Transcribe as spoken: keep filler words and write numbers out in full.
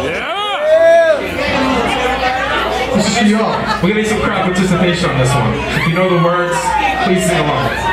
This is for y'all. We're gonna need some crowd participation on this one. If you know the words, please sing along.